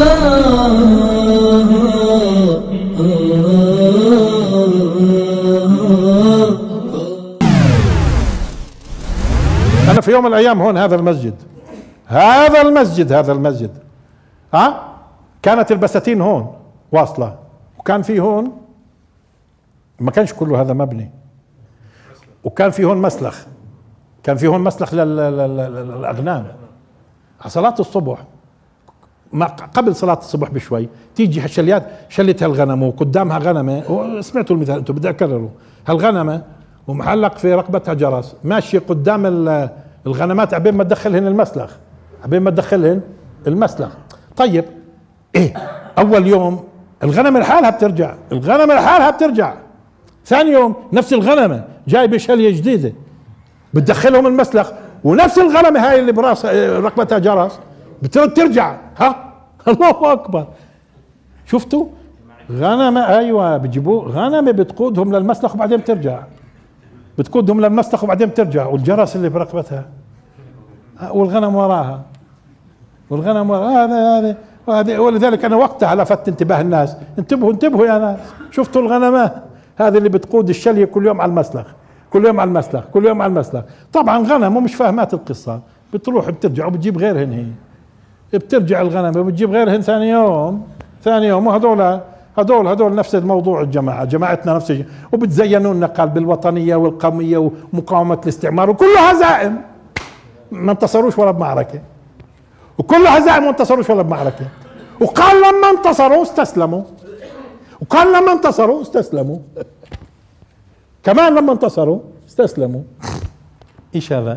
أنا في يوم من الأيام هون هذا المسجد كانت البساتين هون واصلة، وكان في هون ما كانش كله هذا مبني، وكان في هون مسلخ للأغنام. على صلاة الصبح، ما قبل صلاة الصبح بشوي تيجي هالشليات شلة هالغنم وقدامها غنمة، سمعتوا المثال انتم بدي اكرره، هالغنمة ومحلق في رقبتها جرس، ماشي قدام الغنمات عبين ما تدخلهن المسلخ. طيب ايه، اول يوم الغنمة لحالها بترجع، ثاني يوم نفس الغنمة جايبة شلية جديدة بتدخلهم المسلخ، ونفس الغنمة هاي اللي براس رقبتها جرس بترجع. الله اكبر، شفتوا غنمة؟ ايوه، بيجيبوه غنمة بتقودهم للمسلخ وبعدين بترجع، والجرس اللي برقبتها والغنم وراها هذا. ولذلك انا وقتها لفت انتباه الناس، انتبهوا يا ناس، شفتوا الغنمات هذه اللي بتقود الشلية كل يوم على المسلخ. طبعا غنم ومش فاهمات القصة، بتروح بترجع وبتجيب غيرهن، هي بترجع الغنم وبتجيب غيرهن ثاني يوم. وهذول نفس الموضوع، جماعتنا نفس الشيء، وبتزينوا لنا قال بالوطنية والقومية ومقاومة الاستعمار، وكلها هزائم ما انتصروش ولا بمعركة، وقال لما انتصروا استسلموا، كمان لما انتصروا استسلموا. ايش هذا؟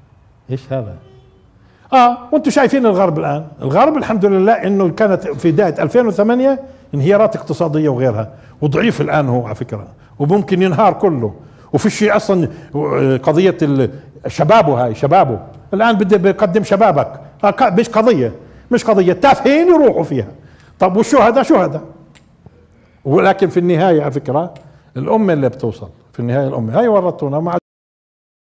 وانتم شايفين الغرب الان، الحمد لله انه كانت في بداية 2008 انهيارات اقتصادية وغيرها، وضعيف الان هو على فكرة، وممكن ينهار كله، وفي شيء اصلا قضية شبابه الان بده بيقدم شبابك، مش قضية تافهين يروحوا فيها. طب والشهداء ولكن في النهاية على فكرة الأمة اللي بتوصل، في النهاية الأمة هاي ورطونا.